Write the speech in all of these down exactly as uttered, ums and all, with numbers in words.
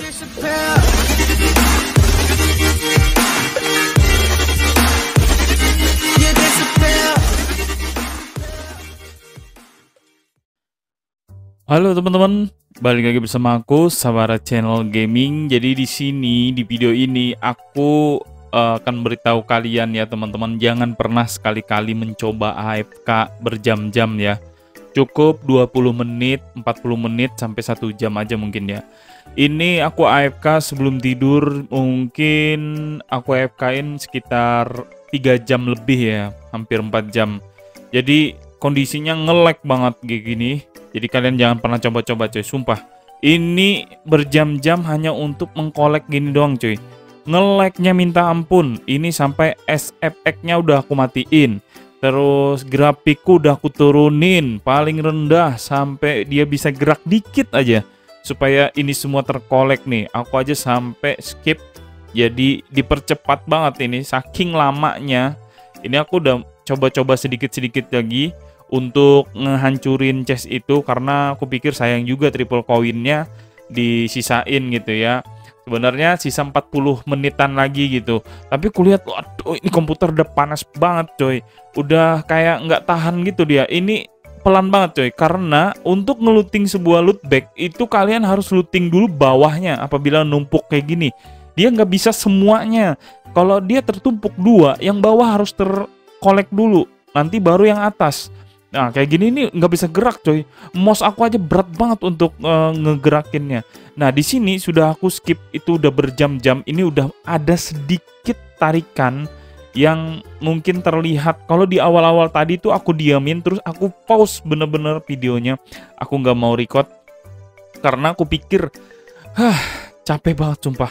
Halo teman-teman, balik lagi bersama aku Sabara Channel Gaming. Jadi di sini di video ini aku uh, akan beritahu kalian ya teman-teman, jangan pernah sekali-kali mencoba A F K berjam-jam ya. Cukup dua puluh menit, empat puluh menit sampai satu jam aja mungkin ya. Ini aku A F K sebelum tidur, mungkin aku A F K-in sekitar tiga jam lebih ya, hampir empat jam. Jadi kondisinya nge-lag banget kayak gini. Jadi kalian jangan pernah coba-coba coy, sumpah. Ini berjam-jam hanya untuk mengkolek gini doang cuy. Nge-lag-nya minta ampun. Ini sampai S F X-nya udah aku matiin. Terus grafikku udah aku turunin paling rendah sampai dia bisa gerak dikit aja. Supaya ini semua terkolek nih. Aku aja sampai skip. Jadi dipercepat banget ini, saking lamanya. Ini aku udah coba-coba sedikit-sedikit lagi untuk ngehancurin chest itu, karena aku pikir sayang juga triple koinnya disisain gitu ya. Sebenarnya sisa empat puluh menitan lagi gitu. Tapi kulihat, waduh ini komputer udah panas banget coy. Udah kayak nggak tahan gitu dia. Ini pelan banget coy. Karena untuk ngeluting sebuah loot bag itu kalian harus looting dulu bawahnya. Apabila numpuk kayak gini, dia nggak bisa semuanya. Kalau dia tertumpuk dua, yang bawah harus terkolek dulu. Nanti baru yang atas. Nah kayak gini nih nggak bisa gerak coy. Mouse aku aja berat banget untuk uh, ngegerakinnya. Nah di sini sudah aku skip itu udah berjam-jam. Ini udah ada sedikit tarikan yang mungkin terlihat. Kalau di awal-awal tadi tuh aku diamin, terus aku pause bener-bener videonya. Aku nggak mau record karena aku pikir, hah capek banget sumpah.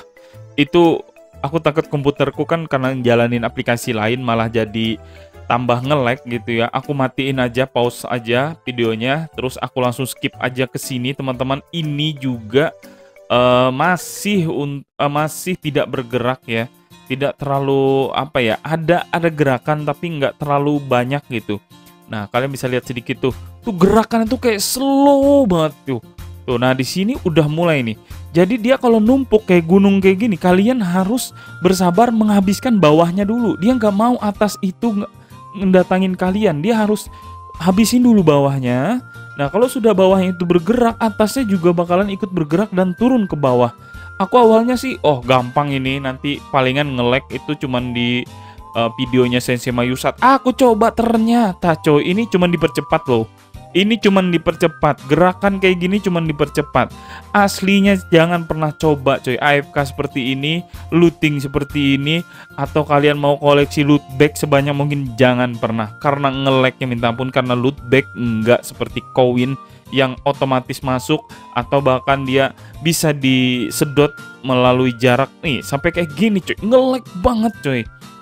Itu aku takut komputerku kan karena jalanin aplikasi lain malah jadi tambah nge-lag gitu ya. Aku matiin aja, pause aja videonya, terus aku langsung skip aja ke sini teman-teman. Ini juga uh, masih uh, masih tidak bergerak ya. Tidak terlalu apa ya, ada ada gerakan tapi nggak terlalu banyak gitu. Nah, kalian bisa lihat sedikit tuh. Tuh gerakan itu kayak slow banget tuh. Tuh, nah di sini udah mulai nih. Jadi dia kalau numpuk kayak gunung kayak gini, kalian harus bersabar menghabiskan bawahnya dulu. Dia nggak mau atas itu mendatangin kalian, dia harus habisin dulu bawahnya. Nah kalau sudah bawahnya itu bergerak, atasnya juga bakalan ikut bergerak dan turun ke bawah. Aku awalnya sih, oh gampang ini, nanti palingan nge-lag itu cuman di uh, videonya Sensei Mayusat. Aku coba ternyata coy, ini cuman dipercepat loh. Ini cuman dipercepat, gerakan kayak gini cuman dipercepat. Aslinya jangan pernah coba coy A F K seperti ini, looting seperti ini, atau kalian mau koleksi loot bag sebanyak mungkin jangan pernah. Karena nge-lag-nya minta ampun, karena loot bag enggak seperti koin yang otomatis masuk, atau bahkan dia bisa disedot melalui jarak. Nih sampai kayak gini coy, nge-lag banget coy.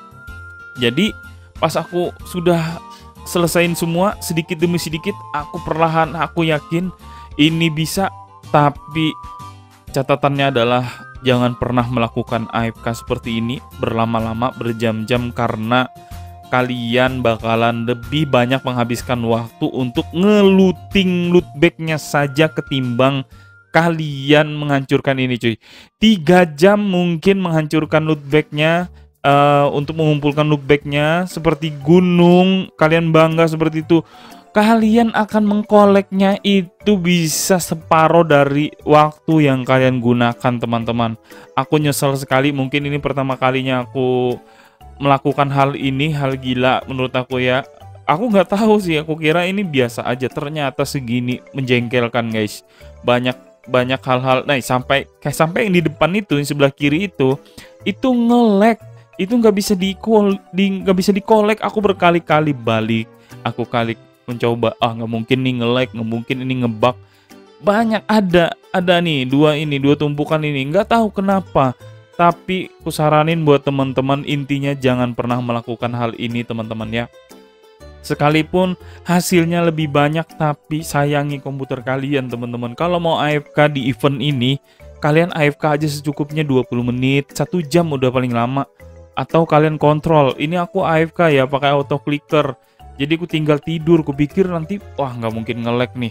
Jadi pas aku sudah selesain semua sedikit demi sedikit, aku perlahan aku yakin ini bisa. Tapi catatannya adalah jangan pernah melakukan A F K seperti ini berlama-lama berjam-jam, karena kalian bakalan lebih banyak menghabiskan waktu untuk ngeluting loot bag-nya saja ketimbang kalian menghancurkan ini cuy. Tiga jam mungkin menghancurkan loot bag-nya. Uh, untuk mengumpulkan loot bag-nya seperti gunung, kalian bangga seperti itu. Kalian akan mengkoleknya itu bisa separuh dari waktu yang kalian gunakan teman-teman. Aku nyesel sekali, mungkin ini pertama kalinya aku melakukan hal ini, hal gila menurut aku ya. Aku nggak tahu sih, aku kira ini biasa aja, ternyata segini menjengkelkan guys. Banyak banyak hal-hal. Nah sampai kayak sampai yang di depan itu, yang sebelah kiri itu, itu nge-lag. Itu nggak bisa di di nggak bisa dikolek. Aku berkali-kali balik, aku kali mencoba, ah nggak mungkin nih nge-lag, nggak mungkin ini ngebug. Banyak ada ada nih dua ini dua tumpukan ini, nggak tahu kenapa. Tapi aku saranin buat teman-teman, intinya jangan pernah melakukan hal ini teman-teman ya. Sekalipun hasilnya lebih banyak, tapi sayangi komputer kalian teman-teman. Kalau mau A F K di event ini, kalian A F K aja secukupnya dua puluh menit, satu jam udah paling lama. Atau kalian kontrol, ini aku A F K ya pakai auto clicker, jadi aku tinggal tidur. Kupikir nanti wah nggak mungkin nge-lag nih,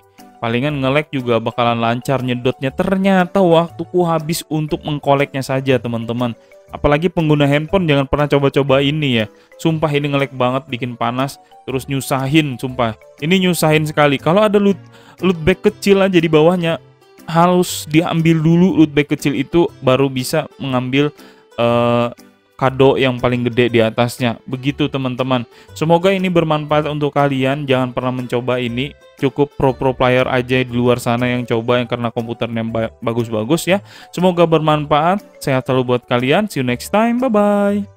palingan nge-lag juga bakalan lancar nyedotnya. Ternyata waktuku habis untuk mengkoleknya saja teman-teman. Apalagi pengguna handphone jangan pernah coba-coba ini ya. Sumpah ini nge-lag banget, bikin panas, terus nyusahin, sumpah. Ini nyusahin sekali. Kalau ada loot, loot bag kecil aja di bawahnya, harus diambil dulu loot bag kecil itu, baru bisa mengambil uh, kado yang paling gede di atasnya. Begitu teman-teman. Semoga ini bermanfaat untuk kalian. Jangan pernah mencoba ini. Cukup pro-pro player aja di luar sana yang coba, yang karena komputernya bagus-bagus ya. Semoga bermanfaat. Sehat selalu buat kalian. See you next time. Bye-bye.